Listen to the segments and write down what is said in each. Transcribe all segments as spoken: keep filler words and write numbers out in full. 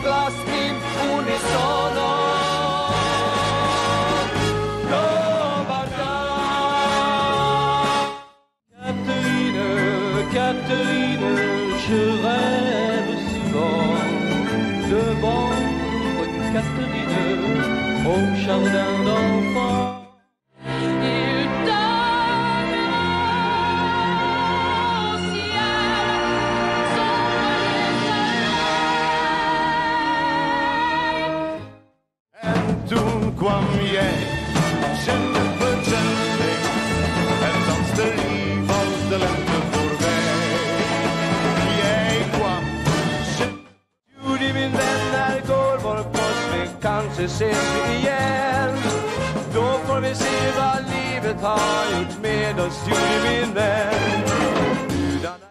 glasni unisono. Dobar dan. Catherine, Catherine, je rêve souvent devant une Catherine au jardin d'enfants. Toen kwam jij, zendeverzendig, en danste lief als de lente voorbij. Jij kwam, Judy min vän, när går vår korsväg, kanske ses vi igen. Då får vi se vad livet har gjort med oss, Judy min vän. Gudarna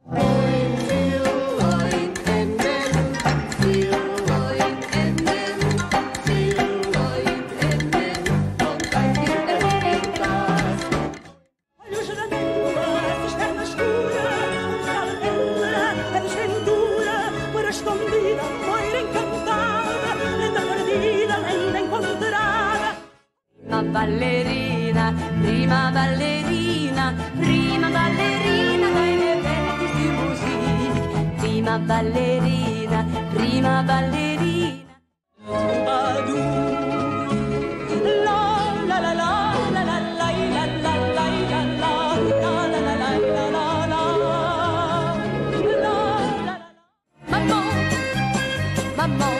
ballerina, prima ballerina, prima ballerina, deine Welt ist die Musik. Prima ballerina, prima ballerina. Adu, la la la la la la la la la la la la la la la la la la. Maman, maman.